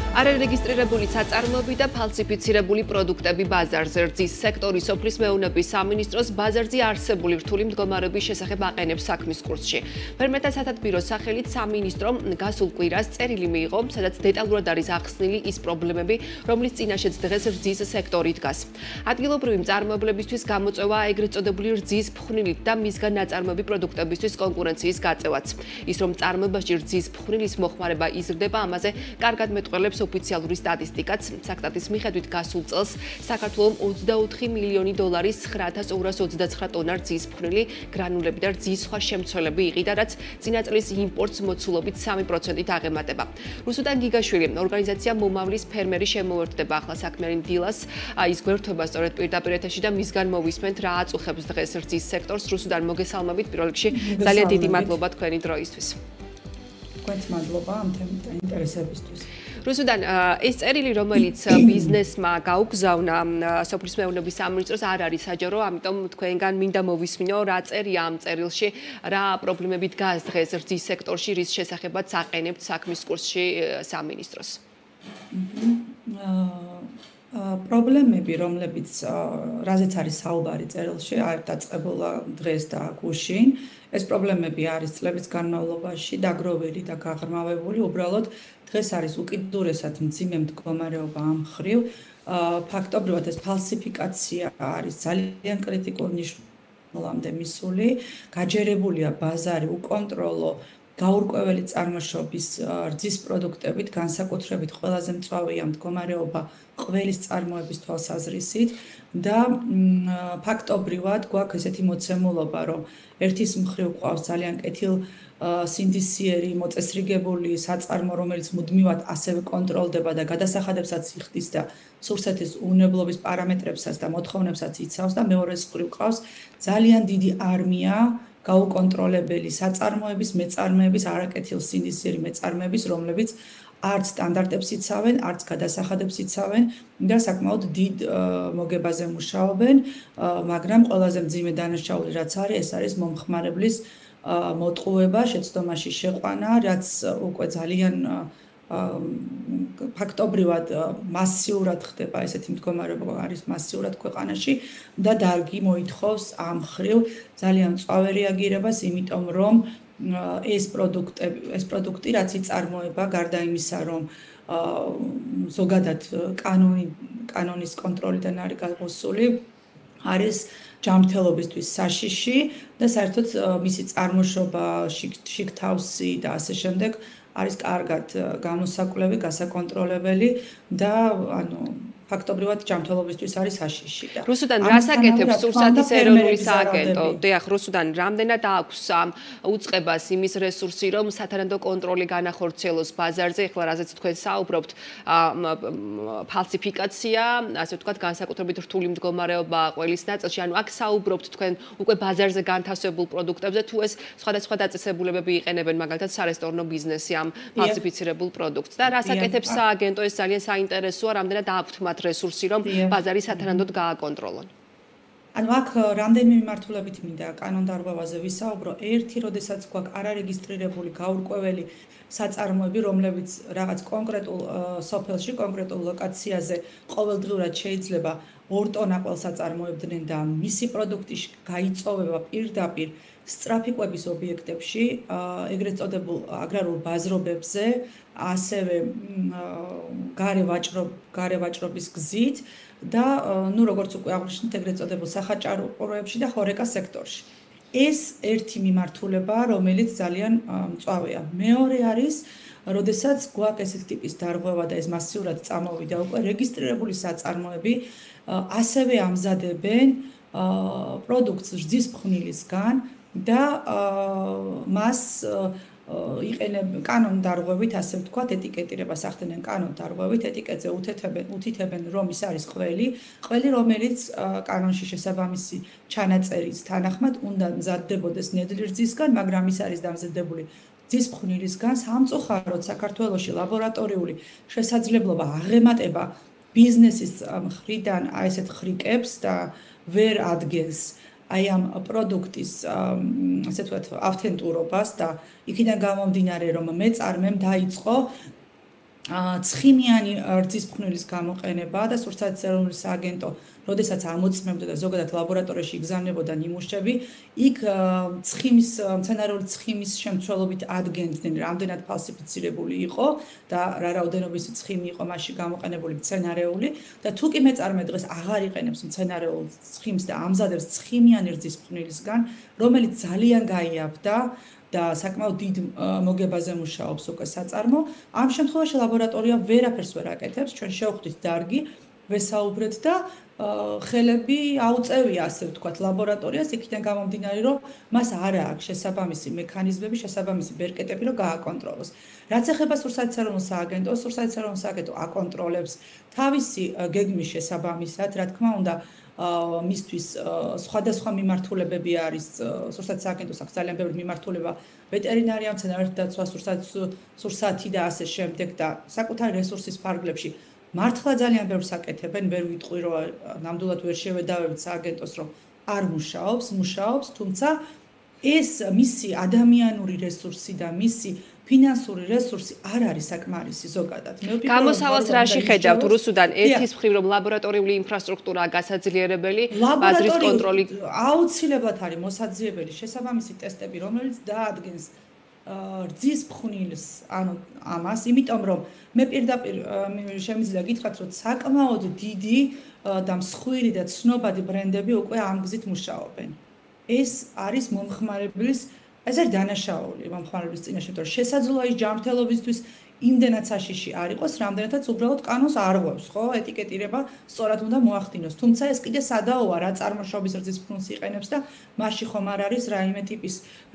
არარეგისტრირებული საწარმოები და ფალსიფიცირებული პროდუქტები ბაზარზე რძის სექტორის სოფლის მეურნეობის სამინისტროს ბაზარზე არსებული რთული მდგომარეობის შესახებ აყენებს საქმის კურსში. ფერმერთა სათათბიროს სახელით სამინისტრომ გასულ კვირას წერილი მიიღო, სადაც დეტალურად არის ახსნილი ის პრობლემები, რომლის წინაშეც დღეს რძის სექტორი დგას. ადგილობრივი მწარმოებლებისთვის გამოწვევა ეგრეთ წოდებული რძის ფხვნილით და მისგან ნაწარმოები პროდუქტებისთვის კონკურენციის გაწევაც. ის რომ წარმოებაში რძის ფხვნილის მოხმარება იზრდება, ამაზე კარგად მეტყველებს ოფიციალური სტატისტიკაც. საკტატის მიხედვით გასულ წელს საქართველომ 24 მილიონი დოლარის 9229 ტონა რძის ფხვნილი, გრანულები და რძის სხვა შემცველები იყიდა, რაც წინა წლის იმპორტს მოცულობით 3%-ით აღემატება. რუსუდან გიგაშვილი, ორგანიზაცია მომავლის ფერმერი შემოერთდება ახლა საქმიანი დილას, ის გვერდთვება სწორედ პირდაპირ ეთერში და მისგან მოვისმენთ რა აწუხებს დღეს რძის სექტორს. რუსუდან მოგესალმებით, პირველ რიგში ძალიან დიდი მადლობა თქვენი დროისთვის. თქვენს მადლობა ამ ინტერესებისთვის. რუსუდან, ეს წერილი, რომელიც ბიზნესმა გაუგზავნა სოფლის მეურნეობის სამინისტროს, არ არის საჯარო, ამიტომ თქვენგან მინდა მოვისმინო, რა წერია ამ წერილში, რა პრობლემები დგას დღეს რძის სექტორში, რის შესახებაც აყენებთ საქმის კურსში სამინისტროს. პრობლემები, რომლებიც რაზეც არის საუბარი წერილში, არ დაწყებულა დღეს და გუშინ. ეს პრობლემები არის წლების განმავლობაში დაგროვილი და გაღრმავებული, უბრალოდ დღეს არის უკიდურესად მძიმე მდგომარეობა ამ მხრივ. ფაქტობრივად ეს ფალსიფიკაცია არის ძალიან კრიტიკულ ნიშნულამდე მისული, გაჯერებულია ბაზარი უკონტროლო გაურკვეველი წარმოშობის რძის პროდუქტებით, განსაკუთრებით ყველაზე მწვავეა მდგომარეობა ყველის წარმოების თვალსაზრისით და ფაქტობრივად გვაქვს ესეთი მოცემულობა, რომ ერთის მხრივ ყავს ძალიან კეთილსინდისიერი მოწესრიგებული საწარმო, რომელიც მუდმივად ასევე კონტროლდება და გადასახადებსაც იხდის და სურსათის უნებლობის პარამეტრებსაც და მოთხოვნებსაც იცავს და მეორეს მხრივ ყავს ძალიან დიდი არმია გაუკონტროლებელი საწარმოების, მეწარმეების, არაკეთილსინდისიერი მეწარმეების, რომლებიც არც სტანდარტებს იცავენ, არც გადასახადებს იცავენ და საკმაოდ დიდ მოგებაზე მუშაობენ, მაგრამ ყველაზე მძიმე დანაშაული რაც არის, ეს არის მომხმარებლის მოტყუება, შეცდომაში შეყვანა, რაც უკვე ძალიან ფაქტობრივად მასიურად ხდება, ესეთი მდგომარეობა არის მასიურად ქვეყანაში და დარგი მოითხოვს ამ მხრივ ძალიან მწვავე რეაგირებას, იმიტომ რომ ეს პროდუქტი რაც იწარმოება, გარდა იმისა, რომ ზოგადად კანონის კონტროლიდან არის გამოსული, არის ჯანმრთელობისთვის საშიში და საერთოდ მისი წარმოშობა, შიგთავსი და ასე შემდეგ არის კარგად გამოსაკვლევი, გასაკონტროლებელი და ფაქტობრივად ჯანმრთელობისთვის არის საშიში. რუსუდან, რას აკეთებს სურსათის ეროვნული სააგენტო? დიახ, რუსუდან, რამდენად აქვს უწყებას იმის რესურსი, რომ სათანადო კონტროლი განახორციელოს ბაზარზე, ახლა რაზეც თქვენ საუბრობთ, ფალსიფიკაცია, ასე ვთქვათ, განსაკუთრებით რთული მდგომარეობა ყველის ნაწილში, ანუ აქ საუბრობთ თქვენ უკვე ბაზარზე განთავსებულ პროდუქტებზე, თუ ეს სხვადასხვა დაწესებულებები იყენებენ, მაგალითად, სარესტორნო ბიზნესი ამ ფალსიფიცირებულ პროდუქტს და რას აკეთებს სააგენტო, ეს ძალიან საინტერესოა, რამდენად აქვთ მათ რესურსი, რომ ბაზარი სათანადოდ გააკონტროლონ. ანუ აქ რამდენიმე მიმართულებით მინდა კანონდარღვევაზე ვისაუბრო. ერთი, როდესაც გვაქვს არარეგისტრირებული გაურკვეველი საწარმოები, რომლებიც რაღაც კონკრეტულ სოფელში, კონკრეტულ ლოკაციაზე ყოველდღიურად შეიძლება 2 ტონა ყველს აწარმოებდნენ და მისი პროდუქტი გაიწოვება პირდაპირ სწრაფი კვების ობიექტებში, ეგრეთ წოდებულ აგრარულ ბაზრობებზე, ასევე გარე ვაჭრობის გზით და როგორც უკვე აღვნიშნეთ, ეგრეთ წოდებულ სახაჭაროებში და ხორეკას სექტორში. ეს ერთი მიმართულება, რომელიც ძალიან მწვავეა. მეორე არის, როდესაც გვაქვს ესეთი ტიპის დარღვევა და ეს მასიურად წამოვიდა უკვე რეგისტრირებული საწარმოები, ასევე ამზადებენ პროდუქტს რძის ფხვნილისგან და მას იყენებენ კანონდარღვევით, ასე ვთქვათ, ეტიკეტირებას ახდენენ კანონდარღვევით, ეტიკეტზე უთითებენ, რომ ის არის ყველი, რომელიც კანონში შესაბამისი ჩანაწერის თანახმად უნდა მზადდებოდეს ნედლი რძისგან, მაგრამ ის არის დამზადებული რძის ფხვნილისგან. სამწუხაროდ საქართველოში ლაბორატორიული შესაძლებლობა აღემატება ბიზნესის მხრიდან ესეთ ხრიკებს და ვერ ადგენს აი ამ პროდუქტის ასე ვთქვათ ავთენტურობას და იქიდან გამომდინარე რომ მეწარმემ დაიწყო ცხიმიანი რძის ფხვნილის გამოყენება და სურსათის ეროვნული სააგენტო, როდესაც ამოწმებდა და ზოგადად ლაბორატორიაში იგზავნებოდა ნიმუშები, იქ ცხიმის მცენარეული ცხიმის შემცველობით ადგენდნენ, რამდენად ფალსიფიცირებული იყო და რა რაოდენობის ცხიმი იყო მასში გამოყენებული მცენარეული და თუ კი მეწარმე დღეს აღარ იყენებს მცენარეულ ცხიმს და ამზადებს ცხიმიანი რძის ფხვნილისგან, რომელიც ძალიან გაიაფდა და საკმაოდ დიდ მოგებაზე მუშაობს უკვე საწარმო. ამ შემთხვევაში ლაბორატორია ვერაფერს ვერ აკეთებს, ჩვენ შევხვდით დარგი, ვესაუბრეთ და ხელები აუწევია, ასე ვთქვათ, ლაბორატორიას იქიდან გამომდინარე, რომ მას არ აქვს შესაბამისი მექანიზმები, შესაბამისი ბერკეტები, რომ გააკონტროლოს. რაც ეხება სურსათის ეროვნულ სააგენტოს, სურსათის ეროვნულ სააგენტო აკონტროლებს თავისი გეგმის შესაბამისად, რა თქმა უნდა, მისთვის სხვადასხვა მიმართულებები არის სურსათის სააგენტოს აქვს ძალიან ბევრი მიმართულება ვეტერინარია, მცენარეთა დაცვა, სურსათი და ასე შემდეგ და საკუთარი რესურსის ფარგლებში მართლა ძალიან ბევრს აკეთებენ, ვერ ვიტყვი რომ ნამდვილად ვერ შევედავებით სააგენტოს რომ არ მუშაობს, თუმცა ეს მისი ადამიანური რესურსი და მისი ფინანსური რესურსი არ არის საკმარისი ზოგადად. გამოსავალს რაში ხედავთ რუსუდან? ერთის მხრივ რომ ლაბორატორიული ინფრასტრუქტურაა გასაძლიერებელი, ბაზრის კონტროლი აუცილებლად არის მოსაძიებელი შესაბამისი ტესტები, რომელიც დაადგენს რძის ფხვნილს, ანუ ამას, იმიტომ რომ მე პირდაპირ შემიძლია გითხრათ, რომ საკმაოდ დიდი და მსხვილი და ცნობადი ბრენდები უკვე ამ გზით მუშაობენ. ეს არის მომხმარებლის ეს არის დანაშაული მომხმარებლის წინაშე, რომ შესაძლოა ის ჯანმრთელობისთვის იმდენად საშიში არ იყოს, რამდენადაც უბრალოდ კანონს არ ღვევს, ხო? ეტიკეტირება სწორად უნდა მოახდინოს. თუმცა ეს კიდე სადაოა, რა წარმოშობის რძის ფხვნილს იყენებს და მასში ხომ არ არის რაიმე ტიპის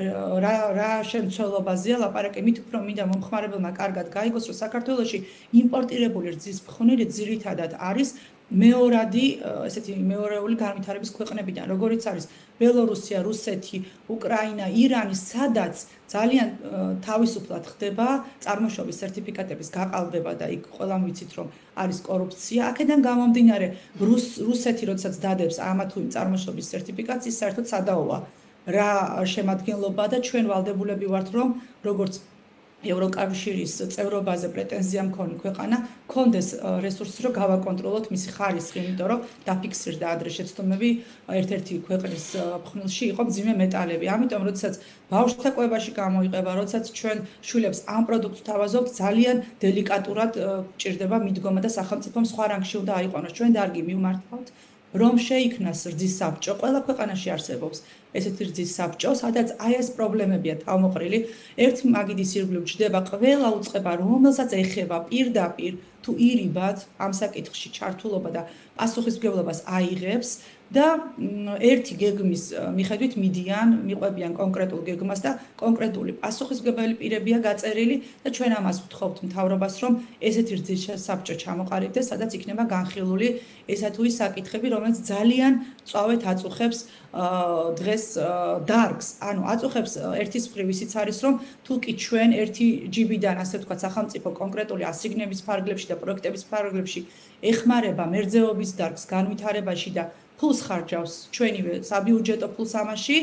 რა შემცველობაზეა ლაპარაკი, მით უფრო მინდა მომხმარებელმა კარგად გაიგოს, რომ საქართველოში იმპორტირებული რძის ფხვნილი ძირითადად არის მეორადი, ესეთი მეორეული განვითარების ქვეყნებიდან, როგორიც არის ბელორუსია, რუსეთი, უკრაინა, ირანი, სადაც ძალიან თავისუფლად ხდება წარმოშობის სერტიფიკატების გაყალბება და იქ ყველამ ვიცით რომ არის კორუფცია. აქედან გამომდინარე, რუსეთი როდესაც დადებს ამა თუ იმ წარმოშობის სერტიფიკატს, ის საერთოდ სადაოა რა შემადგენლობა და ჩვენ ვალდებულები ვართ რომ როგორც ევროკავშირის წევრობაზე პრეტენზია მქონი ქვეყანა კონდეს რესურსი რომ გავაკონტროლოთ მისი ხარისხი, იმიტომ რომ დაფიქსირდა ადრე შეცდომები ერთ-ერთი ქვეყნის ფხვნილში იყო მძიმე მეტალები. ამიტომ როდესაც ბავშვთა კვებაში გამოიყება, როდესაც ჩვენ შვილებს ამ პროდუქტს თავაზობთ, ძალიან დელიკატურად ჭირდება მიდგომა და სახელმწიფომ სხვა რანგში უნდა აიყვანოს. ჩვენ დარგი მივმართავთ რომ შეიქმნას რძის საბჭო, ყველა ქვეყანაში არსებობს ესეთი რძის საბჭო, სადაც აი ეს პრობლემებია თავმოყრილი. ერთი მაგიდის ირგვლივ ჯდება ყველა უწყება, რომელსაც ეხება პირდაპირ თუ ირიბად ამ საკითხში ჩართულობა და პასუხისმგებლობას აიღებს და ერთი გეგმის მიხედვით მიყვებიან კონკრეტულ გეგმას და კონკრეტული პასუხისმგებელი პირებია გაწერილი და ჩვენ ამას ვთხოვთ მთავრობას, რომ ესეთი რძის საბჭო ჩამოყალიბდეს, სადაც იქნება განხილული ესა თუ ის საკითხები, რომელიც ძალიან წვავეთ აწუხებს დღეს დარგს, ანუ აწუხებს ერთის მხრივ ისიც არის, რომ თუ კი ჩვენ ერთი ჯიბიდან, ასე ვთქვათ, სახელმწიფო კონკრეტული ასიგნების ფარგლებში და პროექტების ფარგლებში ეხმარება მერძეობის დარგს განვითარებაში და ფულს ხარჯავს ჩვენივე საბიუჯეტო ფულს ამაში,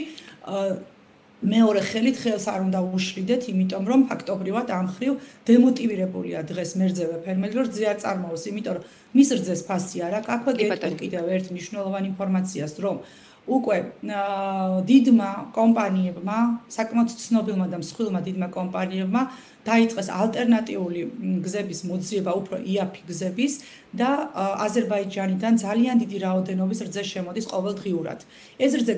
მეორე ხელით ხელს არ უნდა უშლიდეთ, იმიტომ რომ ფაქტობრივად ამ მხრივ დემოტივირებულია დღეს მერძევე ფერმერი, რომ რძე არ წარმოოს, იმიტომ რომ მის რძეს ფასი არ აქვს. აქვე გეტყვი კიდევ ერთ მნიშვნელოვან ინფორმაციას, რომ უკვე დიდმა კომპანიებმა, საკმაოდ ცნობილმა და მსხვილმა დიდმა კომპანიებმა დაიწყეს ალტერნატიული გზების მოძიება, უფრო იაფი გზების და აზერბაიჯანიდან ძალიან დიდი რაოდენობის რძე შემოდის ყოველდღიურად. ეს რძე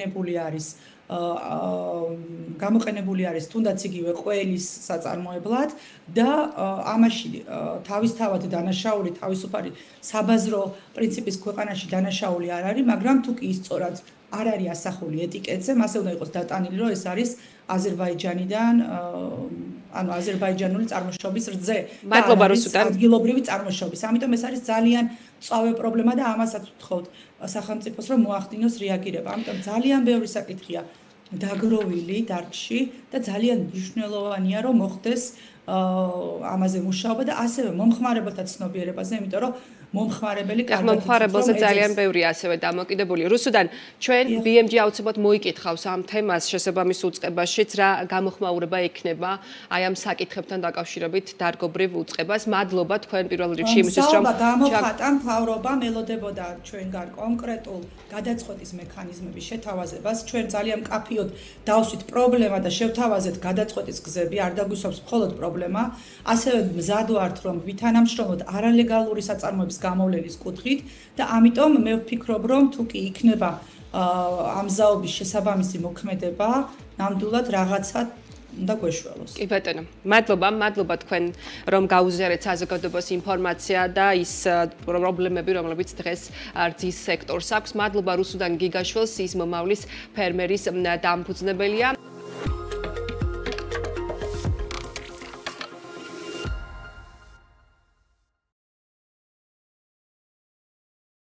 გამოყენებული არის თუნდაც იგივე ყველის საწარმოებლად და ამაში თავისთავად დანაშაული თავისუფალი საბაზრო პრინციპის ქვეყანაში დანაშაული არ არის, მაგრამ თუ კი სწორად არ არის ასახული ეტიკეტზე, მასე უნდა იყოს დატანილი, რომ ეს არის აზერბაიჯანიდან, ანუ აზერბაიჯანული წარმოშობის რძე. მადლობა რუსუდან. ადგილობრივი წარმოშობის. ამიტომ ეს არის ძალიან წავე პრობლემა და ამასაც ვთხოვთ სახელმწიფოს, რომ მოახდინოს რეაგირება. ამიტომ ძალიან ბევრი საკითხია დაგროვილი დარგში და ძალიან მნიშვნელოვანია, რომ მოხდეს ამაზე მუშაობა და ასევე მომხმარებელთა ცნობიერებაზე, იმიტომ რომ მომხმარებელი კარგად იცის, მომხმარებელზე ძალიან ბევრი ასევე დამოკიდებული. რუსუდან ჩვენ BMG აუცილებლად მოიკითხავს ამ თემას შესაბამის უწყებაშიც რა გამოხმაურება ექნება აი ამ საკითხებთან დაკავშირებით დარგობრივ უწყებას. მადლობა თქვენ პირველ რიგში იმისთვის რომ გამოხატა მთავრობა მელოდებოდა ჩვენგან კონკრეტულ გადაწყვეტის მექანიზმების შეთავაზებას. ჩვენ ძალიან მკაფიოდ დავსვით პრობლემა და შევთავაზეთ გადაწყვეტის გზები, არ დაგვისვამს მხოლოდ პრობლემა, ასევე მზად ვართ რომ ვითანამშრომლოთ არალეგალური საწარმოების გამოვლენის კუთხით და ამიტომ მე ვფიქრობ რომ თუ კი იქნება ამ ზაობის შესაბამისი მოქმედება, ნამდვილად რაღაცა უნდა გვეშველოს. კი ბატონო, მადლობა თქვენ რომ გაუზიარეთ საზოგადოებას ინფორმაცია და ის პრობლემები, რომლებიც დღეს რძის სექტორს აქვს. მადლობა რუსუდან გიგაშვილს, ის მომავლის ფერმერის დამფუძნებელია.